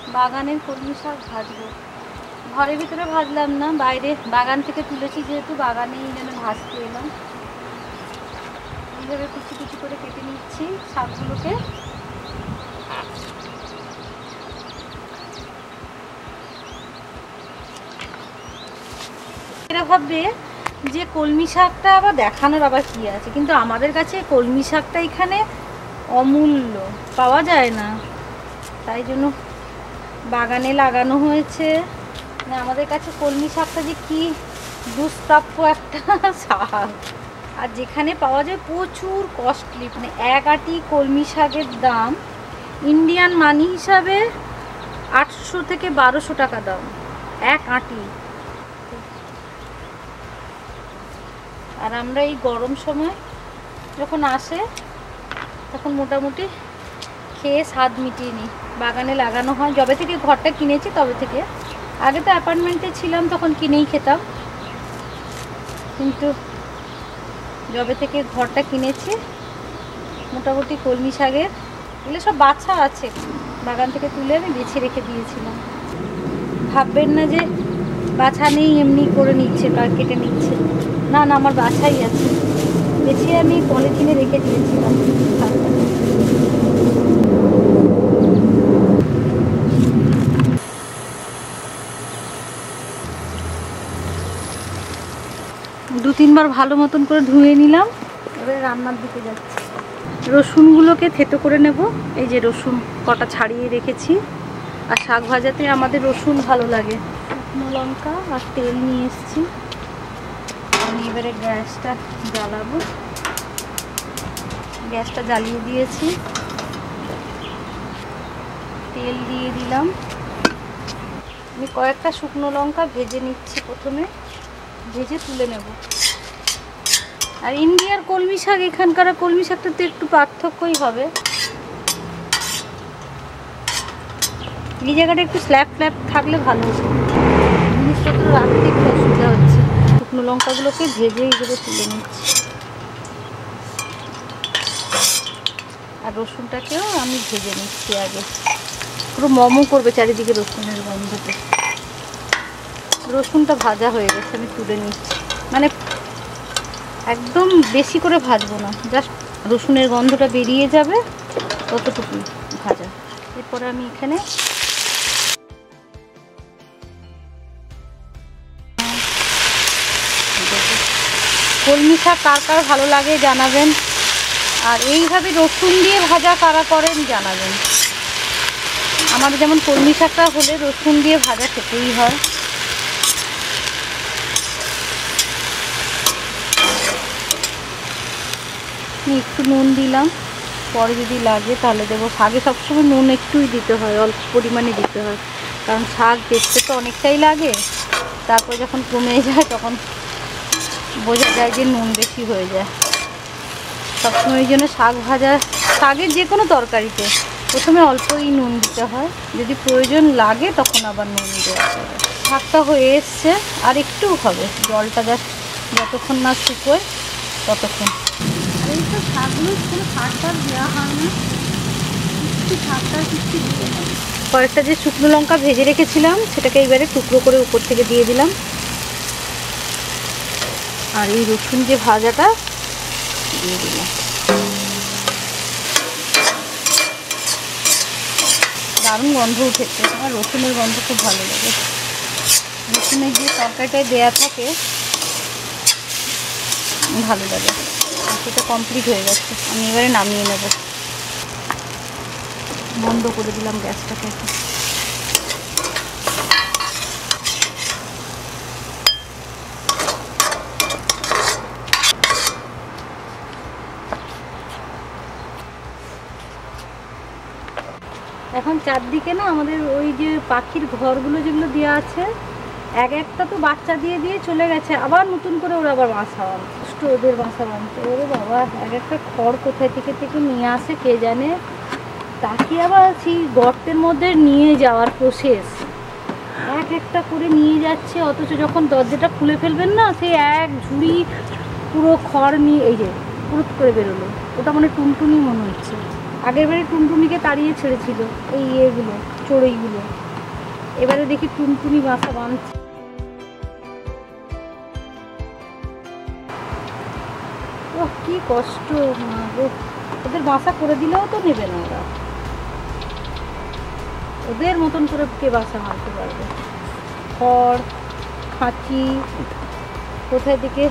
বাগানের কলমি শাক ভাজবো। ঘরের ভিতরে ভাজলাম না, বাইরে বাগান থেকে তুলেছি যেহেতু, বাগানেই যেন ভাজতে এলাম। এইভাবে কুচি কুচি করে কেটে নিচ্ছি শাকগুলোকে। এরা ভাববে যে কলমি শাকটা আবার দেখানোর আবার কি আছে, কিন্তু আমাদের কাছে কলমি শাকটা এখানে অমূল্য, পাওয়া যায় না, তাই জন্য বাগানে লাগানো হয়েছে। আমাদের কাছে কলমি শাকটা যে কি দুষ্প্রাপ্য একটা শাক, আর যেখানে পাওয়া যায় প্রচুর কস্টলি। মানে এক আঁটি কলমি শাকের দাম ইন্ডিয়ান মানি হিসাবে 800 থেকে 1200 টাকা দাম এক আঁটি। আর আমরা এই গরম সময় যখন আসে তখন মোটামুটি খেয়ে স্বাদ মিটিয়ে নিই। বাগানে লাগানো হয়, যবে থেকে ঘরটা কিনেছি তবে থেকে। আগে তো অ্যাপার্টমেন্টে ছিলাম তখন কিনেই খেতাম, কিন্তু যবে থেকে ঘরটা কিনেছি মোটামুটি কলমি শাকের এগুলো সব বাছা আছে, বাগান থেকে তুলে আমি বেছে রেখে দিয়েছিলাম। ভাববেন না যে বাছা নেই এমনি করে নিচ্ছে বা কেটে নিচ্ছে, না না, আমার বাছাই আছে, বেছে আমি পলিথিনে রেখে দিয়েছিলাম। দু তিনবার ভালো মতন করে ধুয়ে নিলাম, এবারে রান্নার দিকে যাচ্ছি। রসুনগুলোকে থেতো করে নেব। এই যে রসুন কটা ছাড়িয়ে রেখেছি, আর শাক ভাজাতে আমাদের রসুন ভালো লাগে। শুকনো লঙ্কা আর তেল নিয়ে এসেছি। আমি এবারে গ্যাসটা জ্বালাবো। গ্যাসটা জ্বালিয়ে দিয়েছি, তেল দিয়ে দিলাম। আমি কয়েকটা শুকনো লঙ্কা ভেজে নিচ্ছি, প্রথমে ভেজে তুলে নেব। আর ইন্ডিয়ার কলমি শাক এখানকার কলমি শাকটা তো একটু পার্থক্যই হবে। এই জায়গাটা একটু স্ল্যাব ফ্ল্যাপ থাকলে ভালো হতো, জিনিসপত্র রাখতে একটু অসুবিধা হচ্ছে। শুকনো লঙ্কাগুলোকে ভেজে এইভাবে তুলে নিচ্ছি, আর রসুনটাকেও আমি ভেজে নিচ্ছি আগে। পুরো মোমো করবে চারিদিকে রসুনের গন্ধতে। রসুনটা ভাজা হয়ে গেছে, আমি তুলে নিচ্ছি। মানে একদম বেশি করে ভাজবো না, জাস্ট রসুনের গন্ধটা বেরিয়ে যাবে ততটুকু ভাজা। এরপরে আমি এখানে কলমি শাক কার কার ভালো লাগে জানাবেন, আর এইভাবে রসুন দিয়ে ভাজা কারা করেন জানাবেন। আমার যেমন কলমি শাকটা হলে রসুন দিয়ে ভাজা খেতেই হয়। একটু নুন দিলাম, পরে যদি লাগে তাহলে দেবো। শাকে সবসময় নুন একটুই দিতে হয়, অল্প পরিমাণে দিতে হয়, কারণ শাক দেখতে তো অনেকটাই লাগে, তারপর যখন কমে যায় তখন বোঝা যায় যে নুন বেশি হয়ে যায়। সবসময় ওই জন্য শাক ভাজা, শাকের যে কোনো তরকারিতে প্রথমে অল্পই নুন দিতে হয়, যদি প্রয়োজন লাগে তখন আবার নুন দেওয়া যাবে। শাকটা হয়ে এসছে, আর একটু হবে, জলটা যতক্ষণ না শুকোয় ততক্ষণ। এই তো শাকগুলো কোনো শাকটার দেওয়া হয় না, একটু শাকটার কিছু দিতে হয়। কয়েকটা যে শুকনো লঙ্কা ভেজে রেখেছিলাম সেটাকে এইবারে টুকরো করে উপর থেকে দিয়ে দিলাম, আর এই রসুন যে ভাজাটা দিয়ে দিলাম। দারুণ গন্ধ উঠেছে, আমার রসুনের গন্ধ খুব ভালো লাগে। রসুনের যে তরকারিটায় দেয়া থাকে ভালো লাগে। সেটা কমপ্লিট হয়ে গেছে, আমি এবারে নামিয়ে নেব। বন্ধ করে দিলাম গ্যাসটাকে। এখন চারদিকে না আমাদের ওই যে পাখির ঘরগুলো যেগুলো দেওয়া আছে, এক একটা তো বাচ্চা দিয়ে দিয়ে চলে গেছে, আবার নতুন করে ওরা আবার বাসা বাঁধছে, ওদের বাসা বাঁধছে। ওরে বাবা, এক একটা খড় কোথায় থেকে থেকে নিয়ে আসে কে জানে, তাকে আবার সেই গর্তের মধ্যে নিয়ে যাওয়ার প্রসেস, এক একটা করে নিয়ে যাচ্ছে, অথচ যখন দরজাটা খুলে ফেলবেন না, সে এক ঝুড়ি পুরো খড় নিয়ে এই যে পুরো করে বেরোলো। ওটা মানে টুনটুনি মনে হচ্ছে, আগের বারে টুনটুনিকে তাড়িয়ে ছেড়েছিল এই ইয়েগুলো, চড়ুইগুলো। এবারে দেখি টুনটুনি বাসা বাঁধছে। ও কি কষ্ট মা গো, ওদের বাসা করে দিলেও তো নেবে না ওরা, ওদের মতন করে কে বাসা বাঁধতে পারবে। খড়, খাঁচি, কোথায় থেকে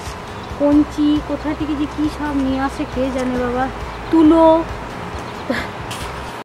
কঞ্চি, কোথায় থেকে যে কী সব নিয়ে আসে কে জানে বাবা, তুলো,